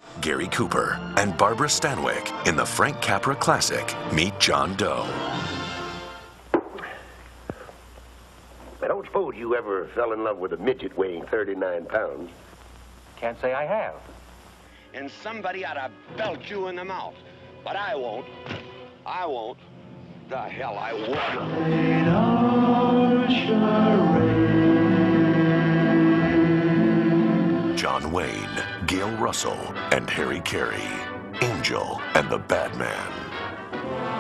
Gary Cooper and Barbara Stanwyck in the Frank Capra classic, Meet John Doe. I don't suppose you ever fell in love with a midget weighing 39 pounds. Can't say I have. And somebody ought to belt you in the mouth. But I won't. I won't. The hell I won't. John Wayne, Gail Russell, and Harry Carey. Angel and the Bad Man.